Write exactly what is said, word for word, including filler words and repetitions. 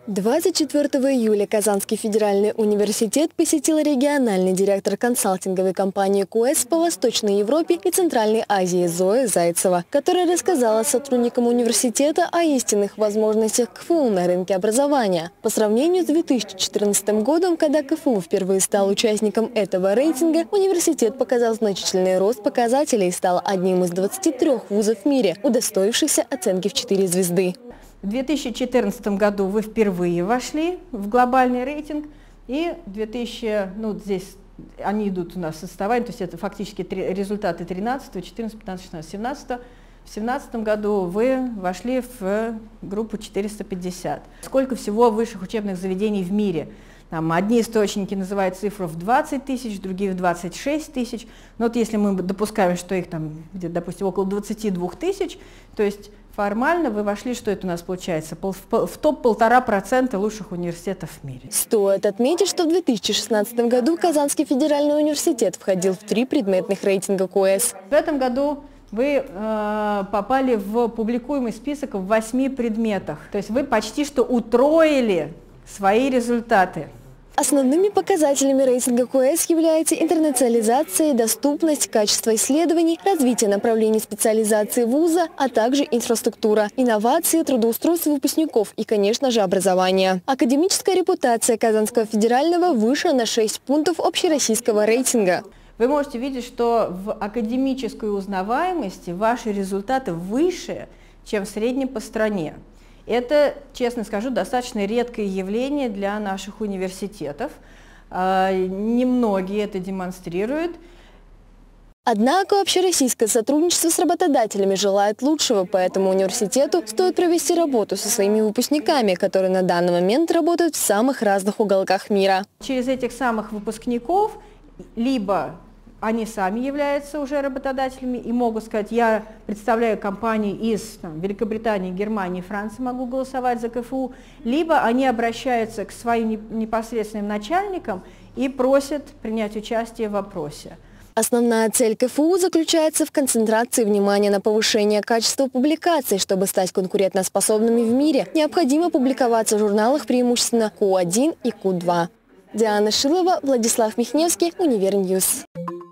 двадцать четвёртого июля Казанский федеральный университет посетил региональный директор консалтинговой компании КУЭС по Восточной Европе и Центральной Азии Зоя Зайцева, которая рассказала сотрудникам университета о истинных возможностях КФУ на рынке образования. По сравнению с две тысячи четырнадцатым годом, когда КФУ впервые стал участником этого рейтинга, университет показал значительный рост показателей и стал одним из двадцати трёх вузов в мире, удостоившихся оценки в четыре звезды. В две тысячи четырнадцатом году вы впервые вошли в глобальный рейтинг, и две тысячи, ну, здесь они идут у нас составами, то есть это фактически три, результаты тринадцатого, четырнадцатого, пятнадцатого, шестнадцатого, семнадцатого. В две тысячи семнадцатом году вы вошли в группу четыреста пятьдесят. Сколько всего высших учебных заведений в мире? Там одни источники называют цифру в двадцать тысяч, другие в двадцать шесть тысяч. Но вот если мы допускаем, что их там, где-то, допустим, около двадцати двух тысяч, то есть формально вы вошли, что это у нас получается, в топ полтора процента лучших университетов в мире. Стоит отметить, что в две тысячи шестнадцатом году Казанский федеральный университет входил в три предметных рейтинга КУЭС. В этом году вы э, попали в публикуемый список в восьми предметах. То есть вы почти что утроили свои результаты. Основными показателями рейтинга КУЭС являются интернационализация, доступность, качество исследований, развитие направлений специализации вуза, а также инфраструктура, инновации, трудоустройство выпускников и, конечно же, образование. Академическая репутация Казанского федерального выше на шесть пунктов общероссийского рейтинга. Вы можете видеть, что в академической узнаваемости ваши результаты выше, чем в среднем по стране. Это, честно скажу, достаточно редкое явление для наших университетов. Немногие это демонстрируют. Однако общероссийское сотрудничество с работодателями желает лучшего, поэтому университету стоит провести работу со своими выпускниками, которые на данный момент работают в самых разных уголках мира. Через этих самых выпускников либо они сами являются уже работодателями и могут сказать: я представляю компании из там, Великобритании, Германии, Франции, могу голосовать за КФУ, либо они обращаются к своим непосредственным начальникам и просят принять участие в опросе. Основная цель КФУ заключается в концентрации внимания на повышение качества публикаций. Чтобы стать конкурентоспособными в мире, необходимо публиковаться в журналах преимущественно Ку один и Ку два. Диана Шилова, Владислав Михневский, Универньюз.